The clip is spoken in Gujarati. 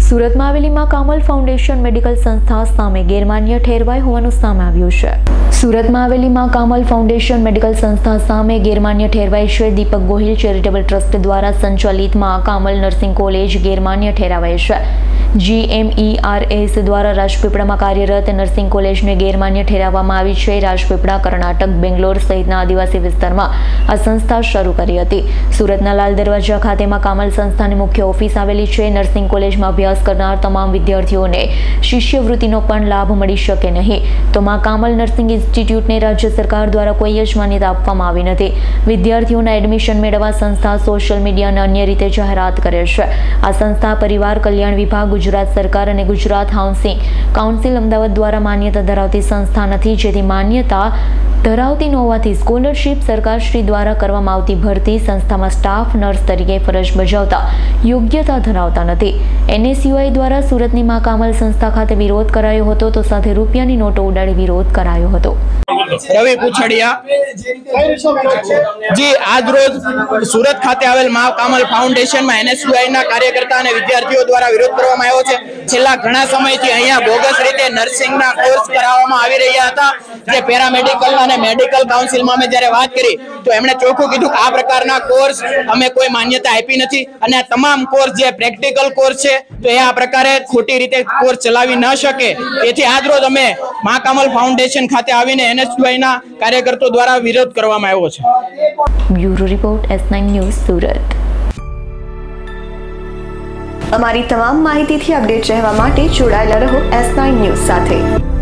સુરતમાં આવેલી માં કામલ ફાઉન્ડેશન મેડિકલ સંસ્થા સામે ગેરમાન્ય ઠેરવાઈ હોવાનું સામે આવ્યું છે। સુરતમાં આવેલી માં કામલ ફાઉન્ડેશન મેડિકલ સંસ્થા સામે ગેરમાન્ય ઠેરવાઈ છે। દીપક ગોહિલ ચેરિટેબલ ટ્રસ્ટ દ્વારા સંચાલિત માં કામલ નર્સિંગ કોલેજ ગેરમાન્ય ઠેરાવાઈ છે। GMERS દ્વારા રાજપીપળામાં કાર્યરત નર્સિંગ કોલેજને ગેરમાન્ય ઠેરવવામાં આવી છે। રાજપીપળા, કર્ણાટક, બેંગ્લોર સહિતના આદિવાસી વિસ્તારમાં આ સંસ્થા શરૂ કરી હતી। સુરતના લાલ દરવાજા ખાતે માં કામલ સંસ્થાની મુખ્ય ઓફિસ આવેલી છે। નર્સિંગ કોલેજમાં અભ્યાસ કરનાર તમામ વિદ્યાર્થીઓને શિષ્યવૃત્તિનો પણ લાભ મળી શકે નહીં, તો માં કામલ નર્સિંગ ઇન્સ્ટિટ્યૂટને રાજ્ય સરકાર દ્વારા કોઈ જ માન્યતા આપવામાં આવી નથી। વિદ્યાર્થીઓના એડમિશન મેળવવા સંસ્થા સોશિયલ મીડિયા અને અન્ય રીતે જાહેરાત કરે છે। આ સંસ્થા પરિવાર કલ્યાણ વિભાગ, ગુજરાત સરકાર અને ગુજરાત હાઉસિંગ કાઉન્સિલ અમદાવાદ દ્વારા માન્યતા ધરાવતી સંસ્થા નથી, જેથી માન્યતા ધરાવતી ન હોવાથી સ્કોલરશીપ સરકારશ્રી દ્વારા કરવામાં આવતી ભરતી સંસ્થામાં સ્ટાફ નર્સ તરીકે ફરજ બજાવતા યોગ્યતા ધરાવતા નથી। NSUI દ્વારા સુરતની માં કામલ સંસ્થા ખાતે વિરોધ કરાયો હતો, તો સાથે રૂપિયાની નોટો ઉડાડી વિરોધ કરાયો હતો। રવિ પૂછડિયા જી આજ રોજ સુરત ખાતે આવેલ માં કામલ ફાઉન્ડેશનમાં NSUI ના કાર્યકર્તા અને વિદ્યાર્થીઓ દ્વારા વિરોધ કરવામાં આવ્યો છે। છેલ્લા ઘણા સમયથી અહીંયા બોગસ રીતે નર્સિંગના કોર્સ કરાવવામાં આવી રહ્યા હતા, જે પેરામેડિકલ અને મેડિકલ કાઉન્સિલમાં અમે જ્યારે વાત કરી તો એમણે ચોખ્ખું કીધું કે આ પ્રકારના કોર્સ અમે કોઈ માન્યતા આપી નથી અને આ તમામ કોર્સ જે પ્રેક્ટિકલ કોર્સ છે તો એ આ પ્રકારે ખોટી રીતે કોર્સ ચલાવી ન શકે। તેથી આજ રોજ અમે માં કામલ ફાઉન્ડેશન ખાતે આવીને NSUI ના કાર્યકર્તાઓ દ્વારા વિરોધ કરવામાં આવ્યો છે। Bureau report S9 news Surat. અમારી તમામ માહિતીથી અપડેટ રહેવા માટે જોડાયેલા રહો S9 ન્યૂઝ સાથે।